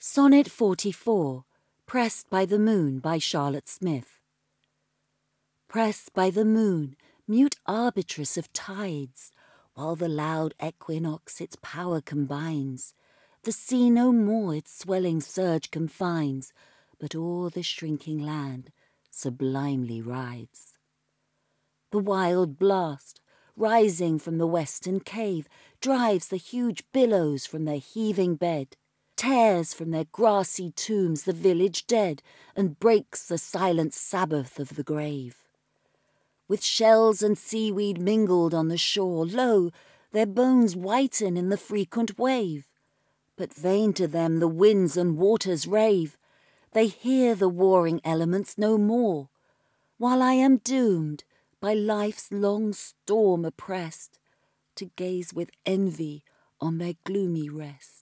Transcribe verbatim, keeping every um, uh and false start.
Sonnet forty-four, Pressed by the Moon by Charlotte Smith. Pressed by the moon, mute arbitress of tides, while the loud equinox its power combines, the sea no more its swelling surge confines, but o'er the shrinking land sublimely rides. The wild blast, rising from the western cave, drives the huge billows from their heaving bed, tears from their grassy tombs the village dead, and breaks the silent Sabbath of the grave. With shells and seaweed mingled on the shore, lo, their bones whiten in the frequent wave. But vain to them the winds and waters rave, they hear the warring elements no more, while I am doomed, by life's long storm oppressed, to gaze with envy on their gloomy rest.